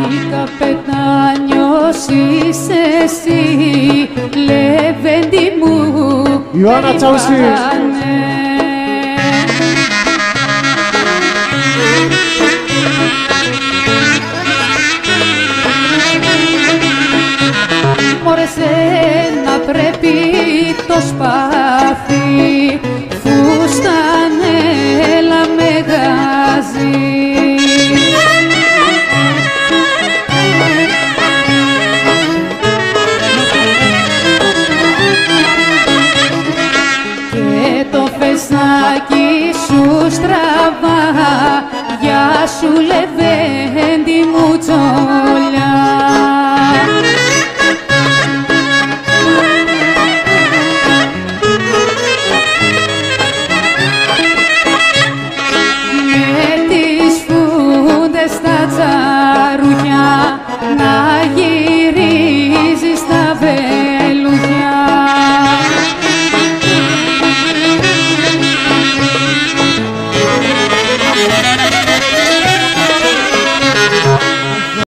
Καπετάνιος είσαι εσύ, Λεβέντη μου, Ιωάννα Τσαουσή. Μωρέ σένα πρέπει το σπάθι, φουστανέλα μεγάζει. Και το φεστάκι σου στραβά, γεια σου Λεβέντη μου Τζο.